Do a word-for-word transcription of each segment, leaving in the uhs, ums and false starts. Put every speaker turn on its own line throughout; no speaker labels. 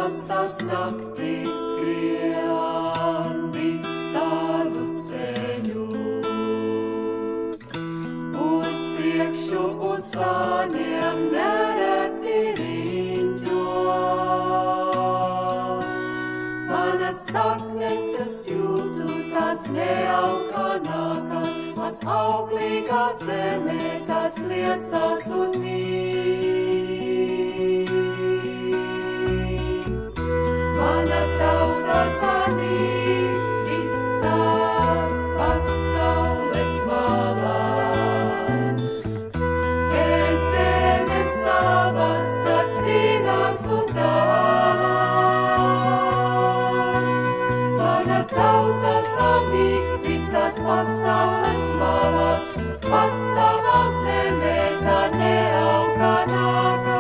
visas tas naktis skrien visādus ceļus. Uz priekšu uz sāniem nereti riņķos. Manas saknes es jūtu, tas neauganākas, pat auglīgā zemē tas liecās un nīst. Mana tauta tā nīst visās pasaules malās. Es zemes savas tad cīnās un dāvās. Mana tauta tā nīst visās pasaules malās, pats savā zemē tā neauganākās.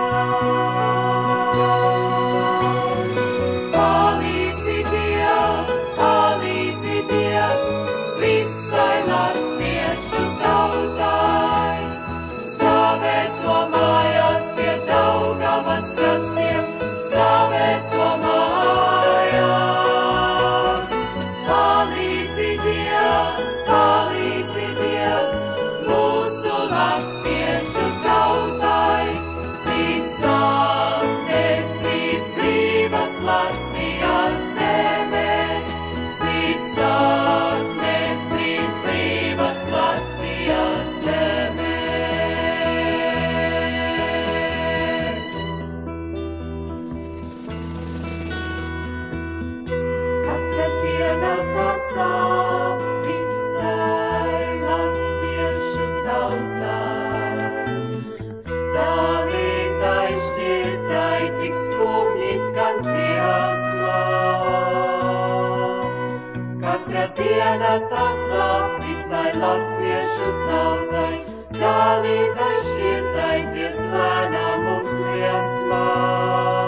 Palīdzi Dievs, palīdzi Dievs, visai latviešu tautai. Savēto mājās pie Daugavas krastiem, savēto mājās. Palīdzi Dievs, palīdzi Dievs, mūsu latviešu tautai. Cits saknes trīs brīvas Latvijas zemē, cits saknes trīs brīvas Latvijas zemē. Katra diena tā sāp visai latviešu tautai. Dalītai šķirtai tik skumji skan dziesmā. Katra diena tā sāp visai latviešu tautai. Dalītai šķirtai dzies lēnām mums liesmā.